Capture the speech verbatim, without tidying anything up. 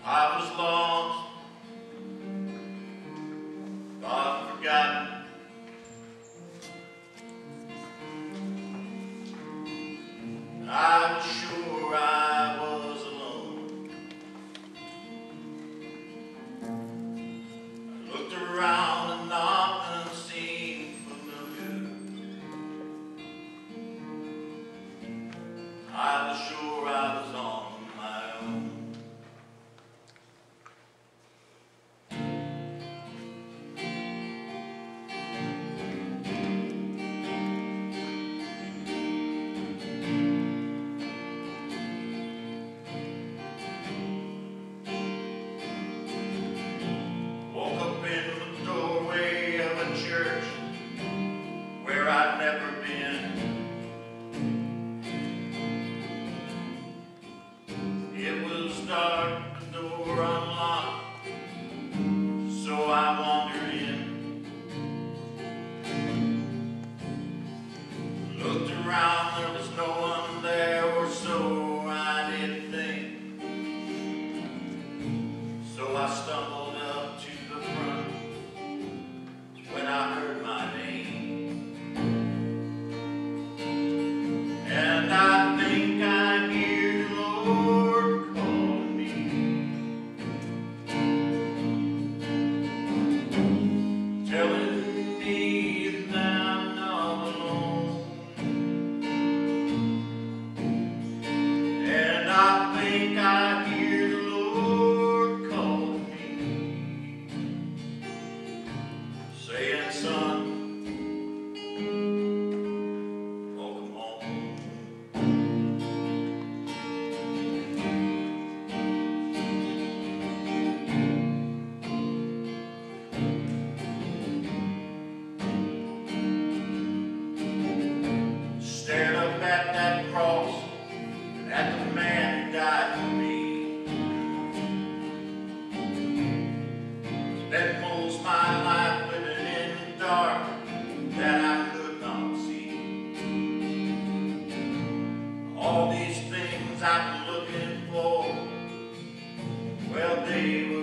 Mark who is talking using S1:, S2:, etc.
S1: I was lost, thought forgotten. I was sure I was alone. I looked around and nothing seemed familiar. I was sure I was on my own. Woke up in the doorway of a church where I'd never been. It was dark, the door unlocked, so I wandered in. Looked around, there was no one there, or so I didn't think. So I stumbled up to the front when I heard my name. And I think I hear the Lord calling me, telling me that I'm not alone. And I think I hear the Lord calling me, saying, son, welcome home. Stared up at that cross and at the man who died for me. Spent most my life living in the dark that I could not see. All these things I've been looking for, well, they were